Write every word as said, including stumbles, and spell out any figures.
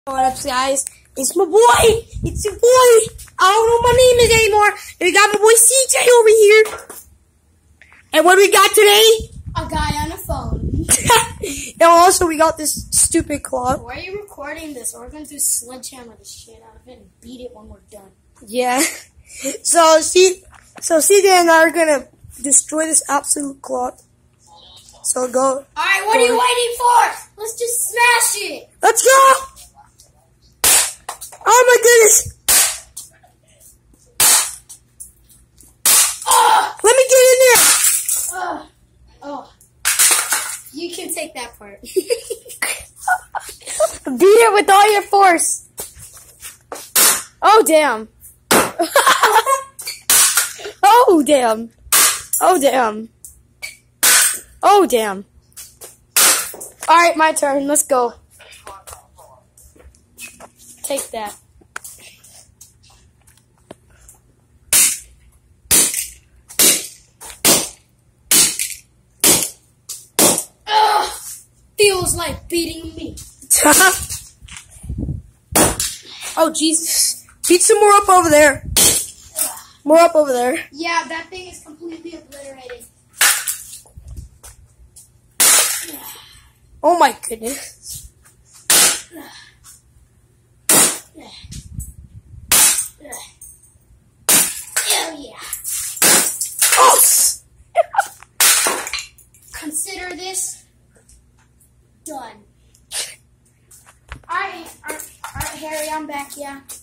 What up, guys? It's my boy. It's your boy. I don't know what my name is anymore. And we got my boy C J over here. And what do we got today? A guy on a phone. And also we got this stupid clock. Why are you recording this? We're going to sledgehammer the shit out of it and beat it when we're done. Yeah. So C, so C J and I are gonna destroy this absolute clock. So go. All right, what go. Are you waiting for? Let's just smash it. Let's go. Oh my goodness! Oh! Let me get in there! Oh, oh. You can take that part. Beat it with all your force! Oh damn. Oh damn. Oh damn. Oh damn. Alright, my turn. Let's go. Take that. Ugh, feels like beating me. Oh Jesus! Beat some more up over there. More up over there. Yeah, that thing is completely obliterated. Oh my goodness. Oh yeah. Oh. Consider this done. Alright, alright, alright, Harry, I'm back, yeah.